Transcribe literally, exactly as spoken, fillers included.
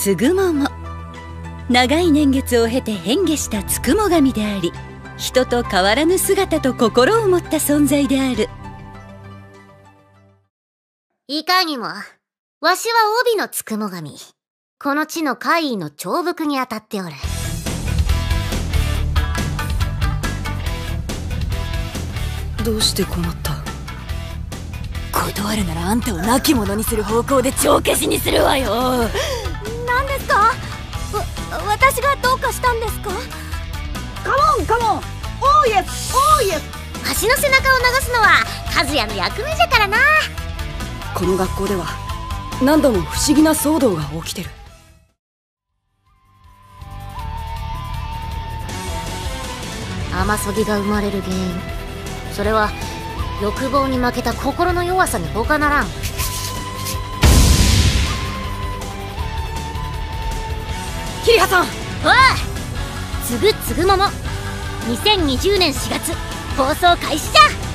つぐもも。長い年月を経て変化したつくも神であり、人と変わらぬ姿と心を持った存在である。 いかにも、わしは帯のつくも神。この地の怪異の長伏にあたっておる。 どうしてこうなった？ 断るならあんたを亡き者にする方向で帳消しにするわよ。 何ですか？わ、私がどうかしたんですか？ カモンカモン、オーイエスオーイエス。 わしの背中を流すのは和也の役目じゃからな。 この学校では何度も不思議な騒動が起きてる。 甘そぎが生まれる原因、それは欲望に負けた心の弱さに他ならん。 桐葉さん。 おい、つぐつぐももにせんにじゅうねんしがつ放送開始じゃ。